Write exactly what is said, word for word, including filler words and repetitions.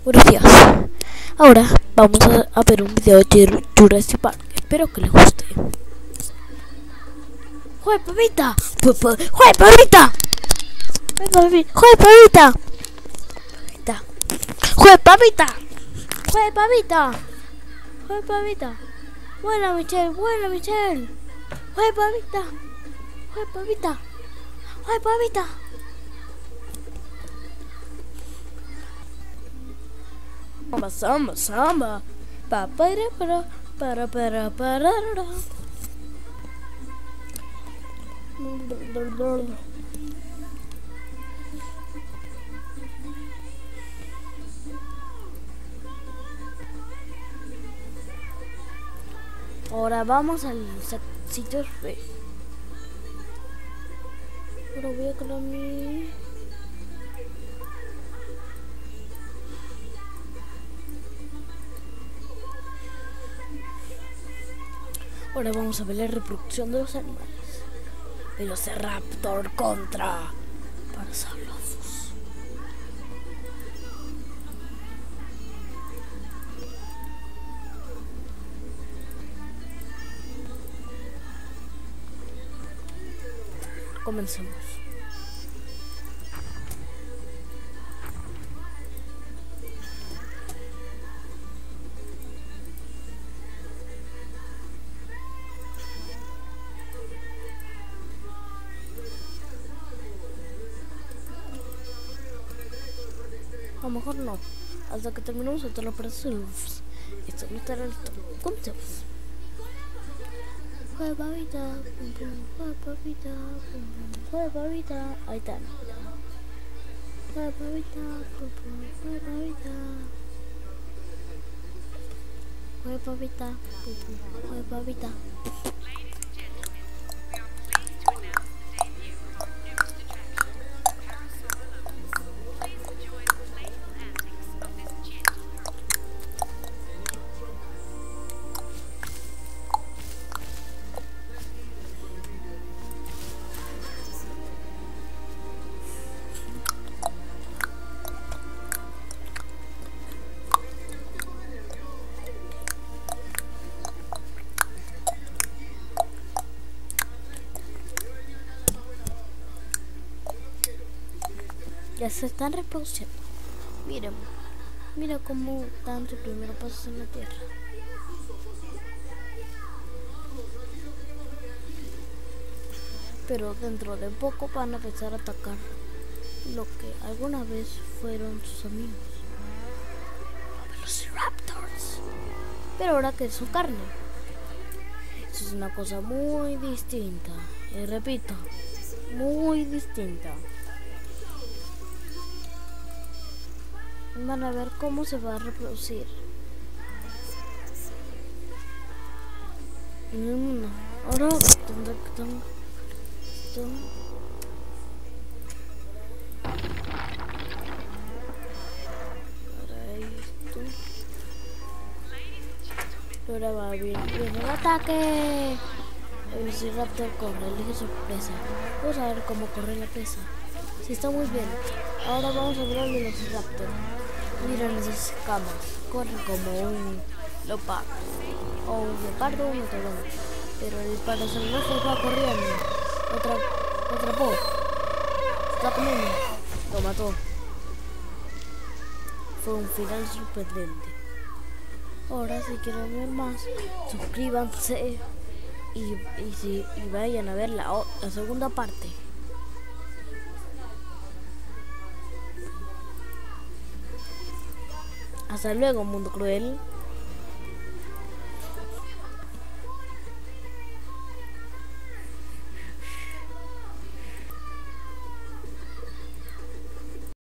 Buenos días. Ahora vamos a, a ver un video de Jurassic Park. Espero que les guste. ¡Joder, papita! ¡Joder, papita! ¡Joder, papita! ¡Joder, papita! ¡Joder, papita! ¡Joder, papita! ¡Joder, papita! ¡Buena, Michelle! ¡Buena, Michelle! ¡Joder, papita! ¡Joder, papita! ¡Joder, papita! Samba, samba, samba. Pa para para para para para. Ahora vamos al sitio B. Ahora voy a colar mi... Ahora vamos a ver la reproducción de los animales. Velociraptor contra Parasaurolophus. Comencemos. A lo mejor no, hasta que terminemos otra la Parasaurolophus. Esto no estará listo. Comencemos. Joder, papita, pum pum, joder, papita, pum pum, joder, papita. Ahí está. Joder, papita, pum pum, joder, papita. Joder, papita, pum pum, joder, papita. Ya se están reproduciendo. Miren, mira cómo dan sus primeros pasos en la tierra. Pero dentro de poco van a empezar a atacar lo que alguna vez fueron sus amigos, los Velociraptors. Pero ahora que es su carne. Eso es una cosa muy distinta. Y repito, muy distinta. Van a ver cómo se va a reproducir. Mm, ahora tendré que tener esto. Ahora esto. Ahora va bien. Viene el ataque. El Velociraptor corre, elige sorpresa. Vamos a ver cómo corre la presa. Sí, está muy bien. Ahora vamos a ver al Velociraptor. Miren esas escamas, corren como un leopardo, o un leopardo o un leopardo, pero el Parasaurolophus va corriendo, otra, lo atrapó, está comiendo, lo mató. Fue un final sorprendente. Ahora si quieren ver más, suscríbanse y, y, si, y vayan a ver la, la segunda parte. Hasta luego, mundo cruel.